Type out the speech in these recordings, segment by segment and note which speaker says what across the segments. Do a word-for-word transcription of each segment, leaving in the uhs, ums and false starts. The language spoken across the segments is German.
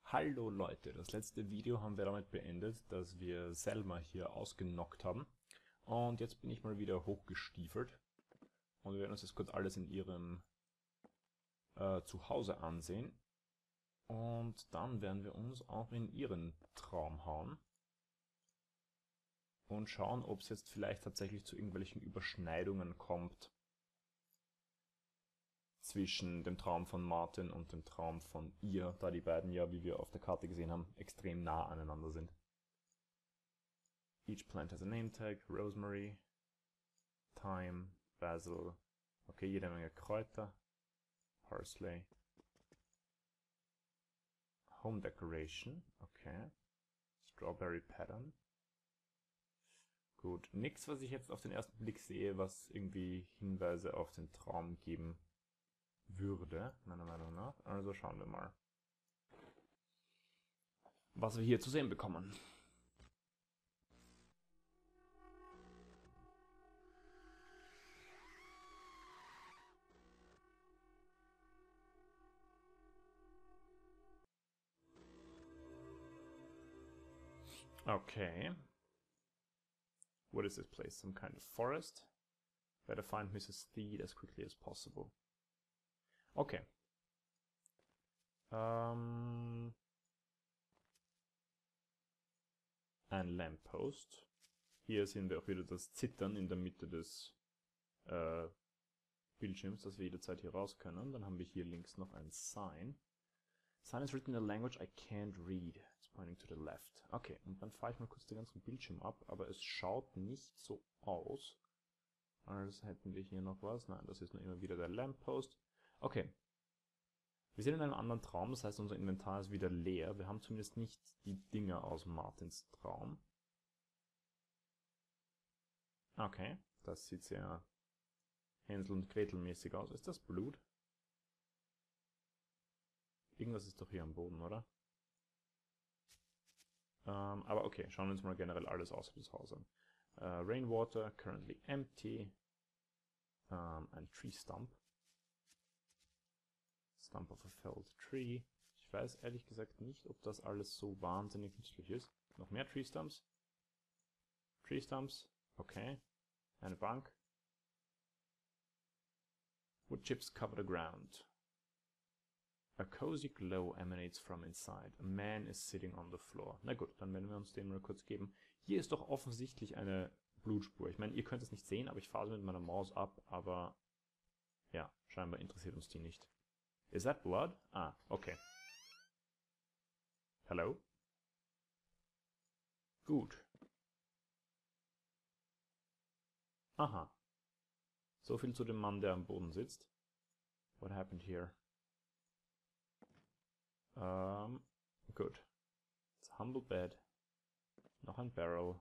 Speaker 1: Hallo Leute, das letzte Video haben wir damit beendet, dass wir Selma hier ausgenockt haben. Und jetzt bin ich mal wieder hochgestiefelt. Und wir werden uns jetzt kurz alles in ihrem äh, Zuhause ansehen. Und dann werden wir uns auch in ihren Traum hauen. Und schauen, ob es jetzt vielleicht tatsächlich zu irgendwelchen Überschneidungen kommt zwischen dem Traum von Martin und dem Traum von ihr, da die beiden ja, wie wir auf der Karte gesehen haben, extrem nah aneinander sind. Each plant has a name tag, Rosemary, Thyme, Basil, okay, jede Menge Kräuter, Parsley, Home Decoration, okay, Strawberry Pattern. Gut, nichts, was ich jetzt auf den ersten Blick sehe, was irgendwie Hinweise auf den Traum geben würde, meiner Meinung nach. Also schauen wir mal, was wir hier zu sehen bekommen. Okay. What is this place? Some kind of forest? Better find Missus Theed as quickly as possible. Okay. Ähm... Ein Lamppost. Hier sehen wir auch wieder das Zittern in der Mitte des äh, Bildschirms, dass wir jederzeit hier raus können. Dann haben wir hier links noch ein Sign. Sign is written in a language I can't read. It's pointing to the left. Okay, und dann fahre ich mal kurz den ganzen Bildschirm ab, aber es schaut nicht so aus, als hätten wir hier noch was. Nein, das ist nur immer wieder der Lamppost. Okay. Wir sind in einem anderen Traum, das heißt, unser Inventar ist wieder leer. Wir haben zumindest nicht die Dinger aus Martins Traum. Okay, das sieht sehr Hänsel- und Gretel-mäßig aus. Ist das Blut? Irgendwas ist doch hier am Boden, oder? Ähm, aber okay, schauen wir uns mal generell alles außer des Hauses an. Uh, Rainwater, currently empty. Um, ein Tree Stump. Stump of a felled tree. Ich weiß ehrlich gesagt nicht, ob das alles so wahnsinnig nützlich ist. Noch mehr Tree Stumps. Tree Stumps, okay. Eine Bank. Wood chips cover the ground. A cozy glow emanates from inside. A man is sitting on the floor. Na gut, dann werden wir uns den mal kurz geben. Hier ist doch offensichtlich eine Blutspur. Ich meine, ihr könnt es nicht sehen, aber ich fahre mit meiner Maus ab, aber ja, scheinbar interessiert uns die nicht. Is that blood? Ah, okay. Hello? Gut. Aha. So viel zu dem Mann, der am Boden sitzt. What happened here? Ähm, gut. It's a humble bed. Noch ein Barrel.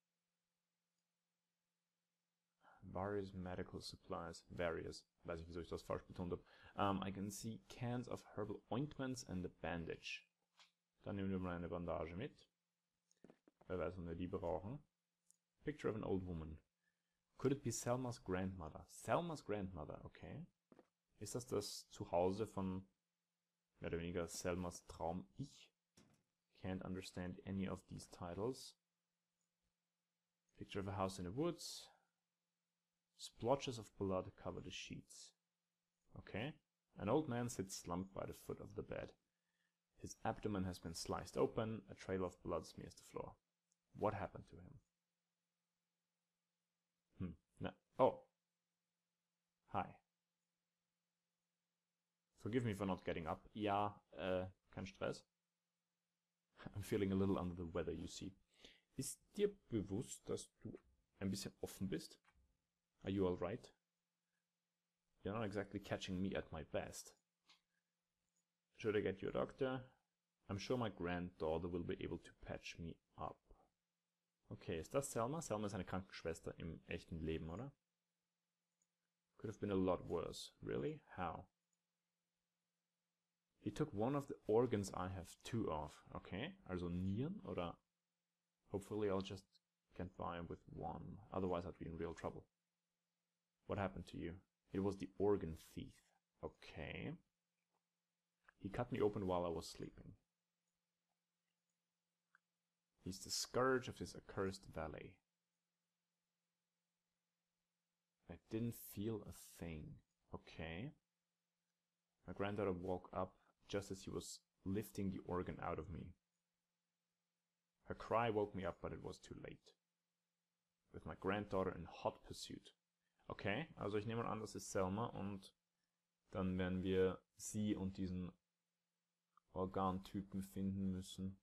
Speaker 1: Various medical supplies. Various. Weiß ich, wieso ich das falsch betont habe. Um, I can see cans of herbal ointments and a bandage. Dann nehmen wir mal eine Bandage mit. Wer weiß, wann wir die brauchen. Picture of an old woman. Could it be Selma's grandmother? Selma's grandmother, okay. Ist das das Zuhause von mehr oder weniger Selmas Traum-Ich? Can't understand any of these titles. Picture of a house in the woods. Splotches of blood cover the sheets. Okay. An old man sits slumped by the foot of the bed. His abdomen has been sliced open. A trail of blood smears the floor. What happened to him? Hmm. No. Oh. Hi. Forgive me for not getting up. Ja, äh, kein Stress. I'm feeling a little under the weather, you see. Ist dir bewusst, dass du ein bisschen offen bist? Are you all right? You're not exactly catching me at my best. Should I get you a doctor? I'm sure my granddaughter will be able to patch me up. Okay, ist das Selma? Selma ist eine Krankenschwester im echten Leben, oder? Could have been a lot worse. Really? How? He took one of the organs I have two of. Okay, also Nieren, oder? Hopefully I'll just get by with one. Otherwise I'd be in real trouble. What happened to you? It was the organ thief. Okay. He cut me open while I was sleeping. He's the scourge of this accursed valley. I didn't feel a thing. Okay. My granddaughter woke up just as he was lifting the organ out of me. Her cry woke me up, but it was too late. With my granddaughter in hot pursuit. Okay, also ich nehme mal an, das ist Selma und dann werden wir sie und diesen Organtypen finden müssen.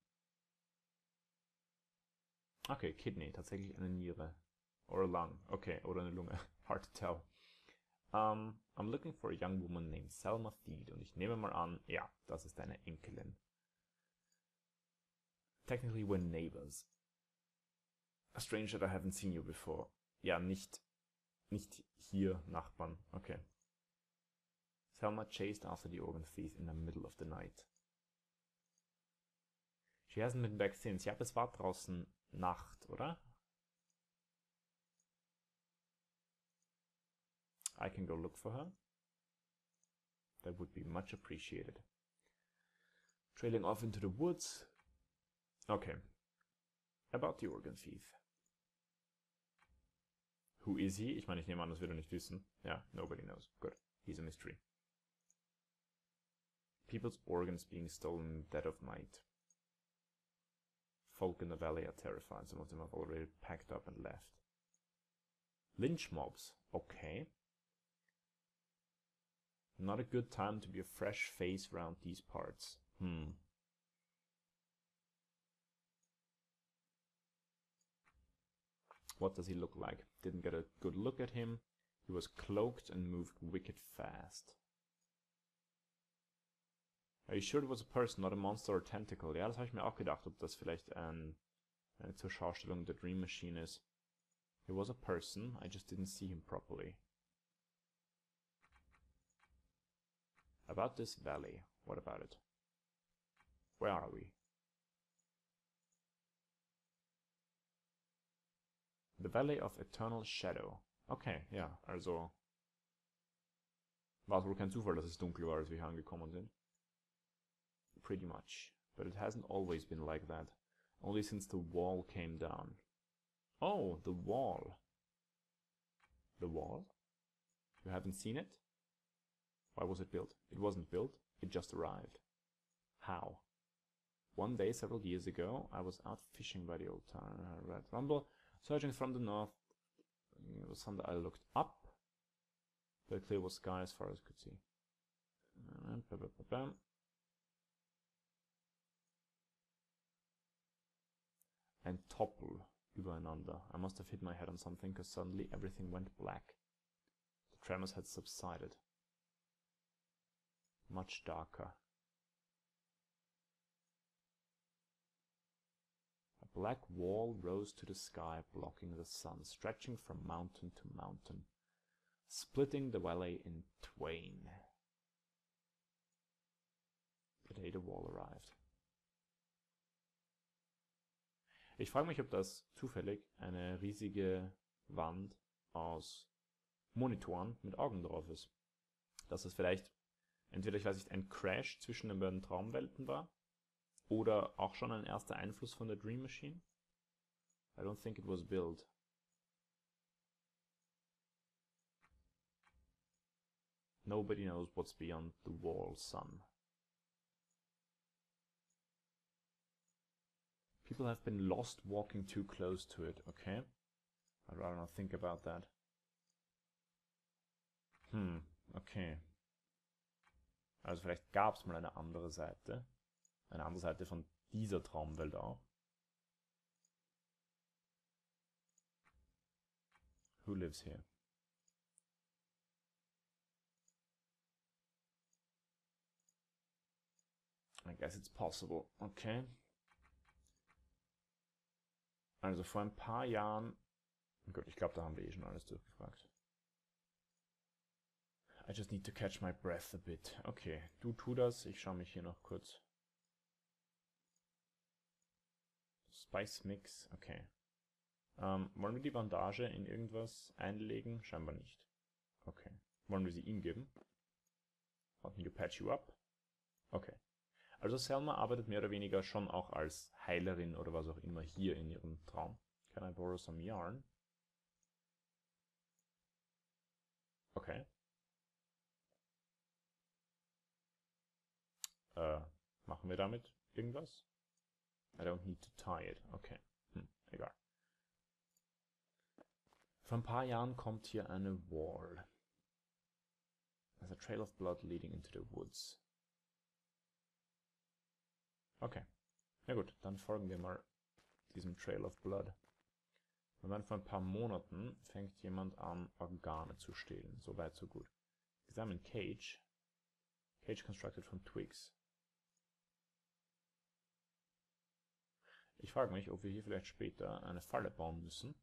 Speaker 1: Okay, Kidney, tatsächlich eine Niere. Or a lung, okay, oder eine Lunge. Hard to tell. Um, I'm looking for a young woman named Selma Theed und ich nehme mal an, ja, das ist deine Enkelin. Technically we're neighbors. Strange that I haven't seen you before. Ja, nicht, nicht hier, Nachbarn. Okay. Selma chased after the organ thief in the middle of the night. She hasn't been back since. Ja, es war draußen Nacht, oder? I can go look for her. That would be much appreciated. Trailing off into the woods. Okay. About the organ thief. Who is he? Ich meine, ich nehme an, das wird er nicht wissen. Ja, nobody knows. Good. He's a mystery. People's organs being stolen in the dead of night. Folk in the valley are terrified. Some of them have already packed up and left. Lynch mobs. Okay. Not a good time to be a fresh face around these parts. Hmm. What does he look like? Didn't get a good look at him. He was cloaked and moved wicked fast. Are you sure it was a person, not a monster or tentacle? Ja, das habe ich mir auch gedacht, ob das vielleicht ein, eine Zurschaustellung der Dream Machine ist. He was a person, I just didn't see him properly. About this valley, what about it? Where are we? The Valley of Eternal Shadow. Okay, ja, also war es wohl kein Zufall, dass es dunkel war, als wir hier angekommen sind. Pretty much. But it hasn't always been like that. Only since the wall came down. Oh, the wall. The wall? You haven't seen it? Why was it built? It wasn't built, it just arrived. How? One day, several years ago, I was out fishing by the old town, uh, Red Rumble, searching from the north. It was Sunday. I looked up. The clear was sky as far as I could see. And topple übereinander. I must have hit my head on something, because suddenly everything went black. The tremors had subsided. Much darker. A black wall rose to the sky, blocking the sun, stretching from mountain to mountain, splitting the valley in twain. The day the wall arrived. Ich frage mich, ob das zufällig eine riesige Wand aus Monitoren mit Augen drauf ist. Dass es vielleicht entweder, ich weiß nicht, ein Crash zwischen den beiden Traumwelten war oder auch schon ein erster Einfluss von der Dream Machine. I don't think it was built. Nobody knows what's beyond the wall, son. People have been lost walking too close to it, okay? I'd rather not think about that. Hm, okay. Also vielleicht gab es mal eine andere Seite. Eine andere Seite von dieser Traumwelt auch. Who lives here? I guess it's possible. Okay. Also vor ein paar Jahren... Gut, ich glaube, da haben wir eh schon alles durchgefragt. I just need to catch my breath a bit. Okay, du tu das. Ich schaue mich hier noch kurz. Spice Mix, okay. Ähm, wollen wir die Bandage in irgendwas einlegen? Scheinbar nicht. Okay. Wollen wir sie ihm geben? Want me to patch you up? Okay. Also Selma arbeitet mehr oder weniger schon auch als Heilerin oder was auch immer hier in ihrem Traum. Can I borrow some yarn? Okay. Äh, machen wir damit irgendwas? I don't need to tie it. Okay. Hm, egal. Vor ein paar Jahren kommt hier eine Wall. There's a trail of blood leading into the woods. Okay. Na gut, dann folgen wir mal diesem Trail of Blood. Und dann vor ein paar Monaten fängt jemand an, Organe zu stehlen. So weit, so gut. Examine cage. Cage constructed from twigs. Ich frage mich, ob wir hier vielleicht später eine Falle bauen müssen.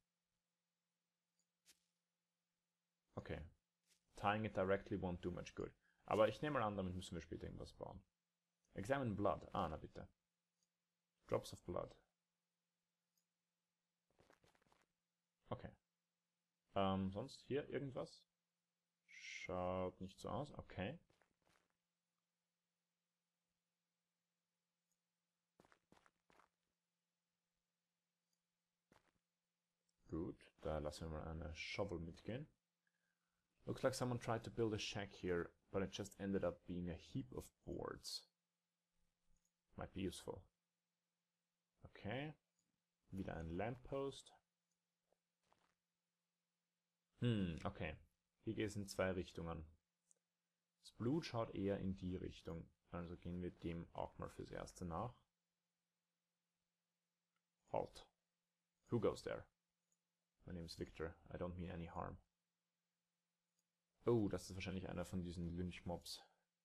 Speaker 1: Okay. Tying it directly won't do much good. Aber ich nehme mal an, damit müssen wir später irgendwas bauen. Examine blood. Ah, na bitte. Drops of blood. Okay. Ähm, sonst hier irgendwas? Schaut nicht so aus. Okay. Gut, da lassen wir mal eine Shovel mitgehen. Looks like someone tried to build a shack here, but it just ended up being a heap of boards. Might be useful. Okay. Wieder ein Lamppost. Hm, okay. Hier geht es in zwei Richtungen. Das Blut schaut eher in die Richtung. Also gehen wir dem auch mal fürs Erste nach. Halt. Who goes there? My name is Victor. I don't mean any harm. Oh, das ist wahrscheinlich einer von diesen Lynchmobs.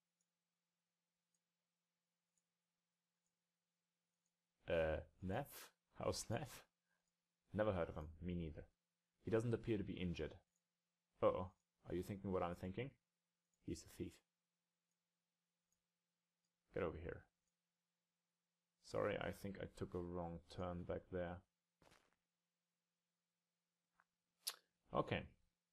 Speaker 1: Äh, Neff? How's Neff? Never heard of him. Me neither. He doesn't appear to be injured. Uh-oh. Are you thinking what I'm thinking? He's a thief. Get over here. Sorry, I think I took a wrong turn back there. Okay.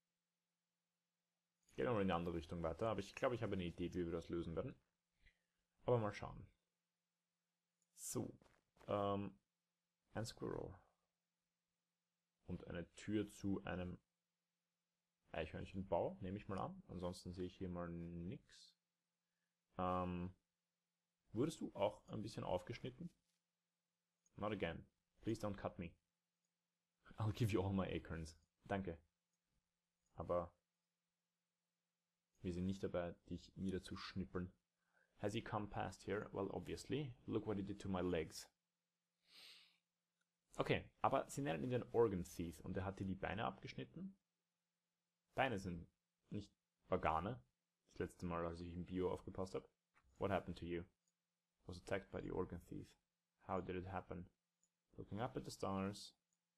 Speaker 1: Gehen wir mal in eine andere Richtung weiter, aber ich glaube, ich habe eine Idee, wie wir das lösen werden. Aber mal schauen. So. Ähm, ein Squirrel. Und eine Tür zu einem Eichhörnchenbau, nehme ich mal an. Ansonsten sehe ich hier mal nix. Ähm, wurdest du auch ein bisschen aufgeschnitten? Not again. Please don't cut me. I'll give you all my acorns. Danke. Aber wir sind nicht dabei, dich niederzuschnippeln. Has he come past here? Well, obviously. Look what he did to my legs. Okay, aber sie nennen ihn den Organ Thief und er hat dir die Beine abgeschnitten. Beine sind nicht Organe. Das letzte Mal, als ich im Bio aufgepasst habe. What happened to you? Was attacked by the Organ Thief. How did it happen? Looking up at the stars.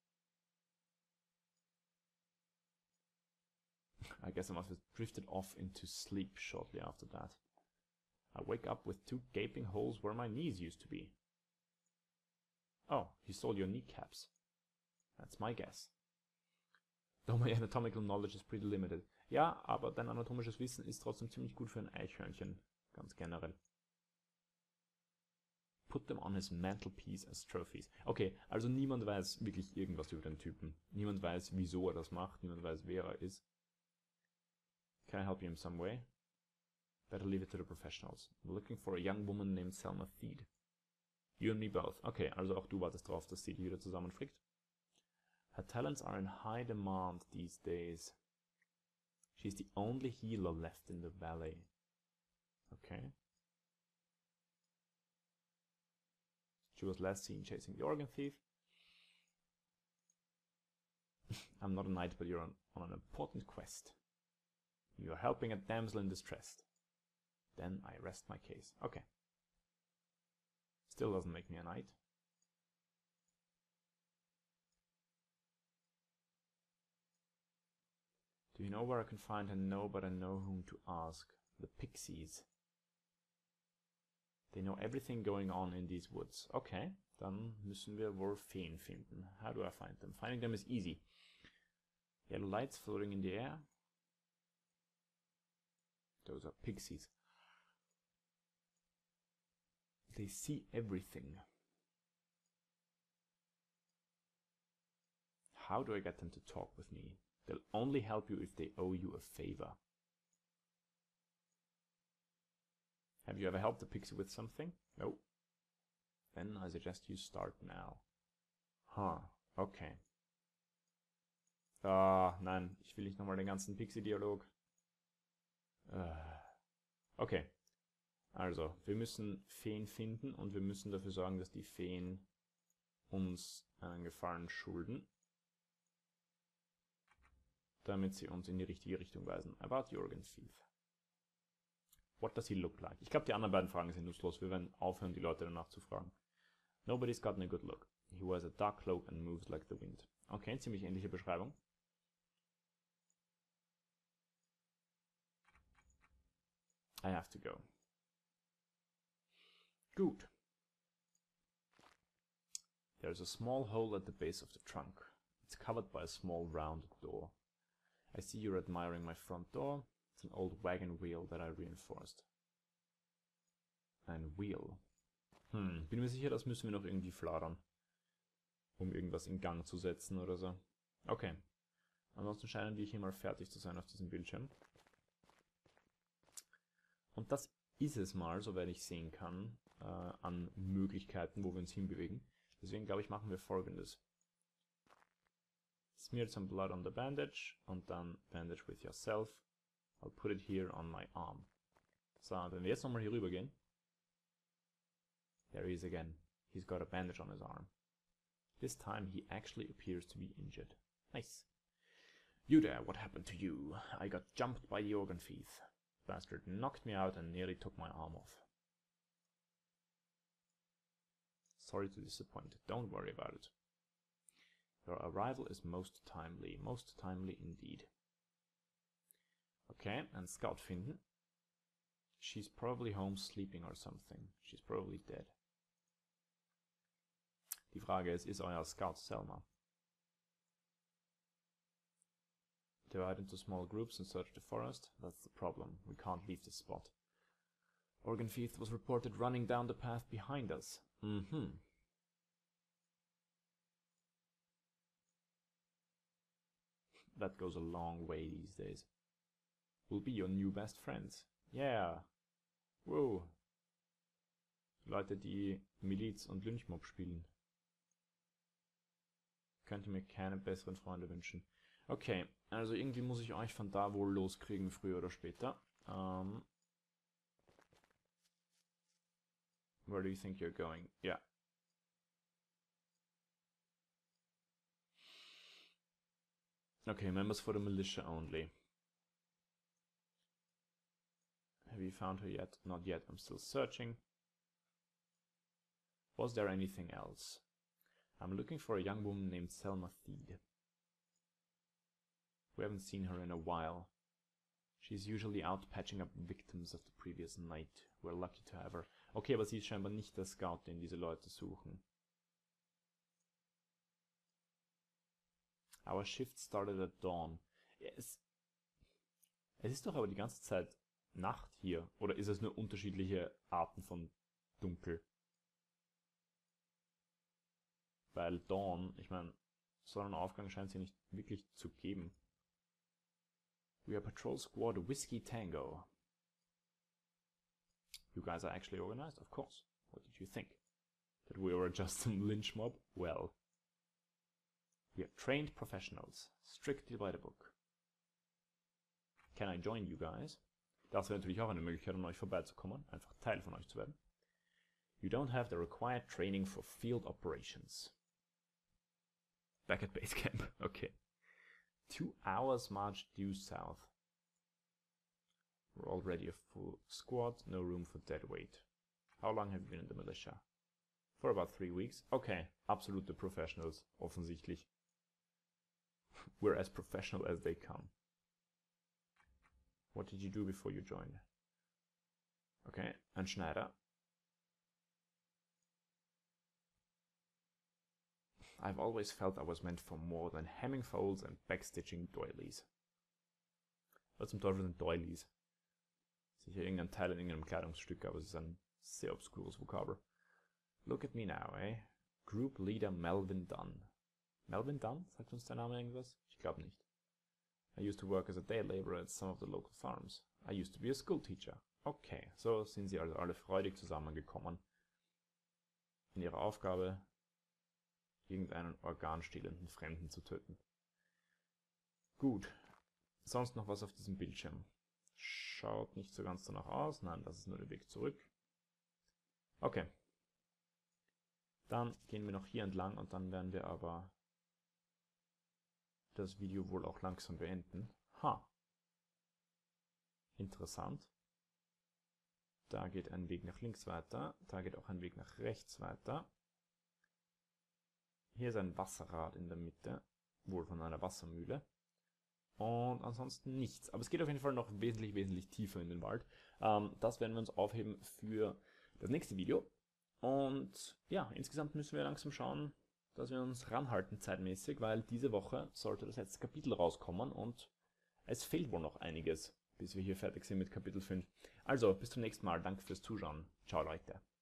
Speaker 1: I guess I must have drifted off into sleep shortly after that. I wake up with two gaping holes where my knees used to be. Oh, he stole your kneecaps. That's my guess. Though my anatomical knowledge is pretty limited. Ja, aber dein anatomisches Wissen ist trotzdem ziemlich gut für ein Eichhörnchen, ganz generell. Put them on his mantelpiece as trophies. Okay, also niemand weiß wirklich irgendwas über den Typen. Niemand weiß, wieso er das macht. Niemand weiß, wer er ist. Can I help you in some way? Better leave it to the professionals. I'm looking for a young woman named Selma Theed. You and me both. Okay, also auch du wartest drauf, dass sie die wieder zusammenflickt. Her talents are in high demand these days. She's the only healer left in the valley. Okay. She was last seen chasing the organ thief. I'm not a knight, but you're on, on an important quest. You are helping a damsel in distress. Then I rest my case. Okay. Still doesn't make me a knight. Do you know where I can find her? No, but I know whom to ask. The Pixies. They know everything going on in these woods. Okay, dann müssen wir wohl Feen finden. How do I find them? Finding them is easy. Yellow lights floating in the air. Those are pixies. They see everything. How do I get them to talk with me? They'll only help you if they owe you a favor. Have you ever helped a pixie with something? No. Then I suggest you start now. Huh, okay. Ah, nein, ich will nicht nochmal den ganzen Pixie-Dialog. Uh, okay. Also, wir müssen Feen finden und wir müssen dafür sorgen, dass die Feen uns einen Gefallen schulden, damit sie uns in die richtige Richtung weisen. About the Organ Thief. What does he look like? Ich glaube, die anderen beiden Fragen sind nutzlos. Wir werden aufhören, die Leute danach zu fragen. Nobody's gotten a good look. He wears a dark cloak and moves like the wind. Okay, ziemlich ähnliche Beschreibung. I have to go. Good. There's a small hole at the base of the trunk. It's covered by a small rounded door. I see you're admiring my front door. It's an old wagon wheel that I reinforced. Ein Wheel. Hm, bin mir sicher, das müssen wir noch irgendwie fladern. Um irgendwas in Gang zu setzen oder so. Okay. Ansonsten scheinen wir hier mal fertig zu sein auf diesem Bildschirm. Und das ist es mal, soweit ich sehen kann, äh, an Möglichkeiten, wo wir uns hinbewegen. Deswegen glaube ich, machen wir Folgendes. Smeared some blood on the bandage und dann bandage with yourself. I'll put it here on my arm. So, wenn wir jetzt nochmal hier rüber gehen. There he is again. He's got a bandage on his arm. This time he actually appears to be injured. Nice. You there, what happened to you? I got jumped by the organ thief. Bastard knocked me out and nearly took my arm off. Sorry to disappoint. Don't worry about it. Your arrival is most timely. Most timely indeed. Okay, and Scout finden. She's probably home sleeping or something. She's probably dead. Die Frage ist, ist euer Scout Selma? Divide into small groups and search the forest. That's the problem. We can't leave this spot. Organ thief was reported running down the path behind us. Mm-hmm. That goes a long way these days. We'll be your new best friends. Yeah. Whoa. Leute, die Miliz und Lynchmob spielen. Könnte mir keine besseren Freunde wünschen. Okay, also irgendwie muss ich euch von da wohl loskriegen, früher oder später. Um, where do you think you're going? Yeah. Okay, members for the militia only. Have you found her yet? Not yet, I'm still searching. Was there anything else? I'm looking for a young woman named Selma Theed. We haven't seen her in a while. She's usually out patching up victims of the previous night. We're lucky to have her. Okay, aber sie ist scheinbar nicht der Scout, den diese Leute suchen. Our shift started at dawn. Es, es ist doch aber die ganze Zeit Nacht hier. Oder ist es nur unterschiedliche Arten von Dunkel? Weil Dawn, ich meine, Sonnenaufgang scheint es hier nicht wirklich zu geben. We are Patrol Squad Whiskey Tango. You guys are actually organized? Of course. What did you think? That we were just some lynch mob? Well. We are trained professionals. Strictly by the book. Can I join you guys? Das wäre natürlich auch eine Möglichkeit, um euch vorbeizukommen. Einfach Teil von euch zu werden. You don't have the required training for field operations. Back at base camp. Okay. Two hours march due south. We're already a full squad, no room for dead weight. How long have you been in the militia? For about three weeks. Okay, absolute professionals, offensichtlich. We're as professional as they come. What did you do before you joined? Okay, ein Schneider. I've always felt I was meant for more than hemming foals and backstitching doilies. Was zum Teufel sind Doilies? Sicher irgendein Teil in irgendeinem Kleidungsstück, aber es ist ein Sehr obskures Vokabel. Look at me now, eh? Group Leader Melvin Dunn. Melvin Dunn? Sagt uns der Name irgendwas? Ich glaube nicht. I used to work as a day laborer at some of the local farms. I used to be a school teacher. Okay, so sind sie also alle freudig zusammengekommen in ihrer Aufgabe, irgendeinen organstehlenden Fremden zu töten. Gut, sonst noch was auf diesem Bildschirm? Schaut nicht so ganz danach aus. Nein, das ist nur der Weg zurück. Okay. Dann gehen wir noch hier entlang und dann werden wir aber das Video wohl auch langsam beenden. Ha. Interessant. Da geht ein Weg nach links weiter. Da geht auch ein Weg nach rechts weiter. Hier ist ein Wasserrad in der Mitte, wohl von einer Wassermühle. Und ansonsten nichts. Aber es geht auf jeden Fall noch wesentlich, wesentlich tiefer in den Wald. Ähm, das werden wir uns aufheben für das nächste Video. Und ja, insgesamt müssen wir langsam schauen, dass wir uns ranhalten zeitmäßig, weil diese Woche sollte das letzte Kapitel rauskommen und es fehlt wohl noch einiges, bis wir hier fertig sind mit Kapitel fünf. Also, bis zum nächsten Mal. Danke fürs Zuschauen. Ciao, Leute.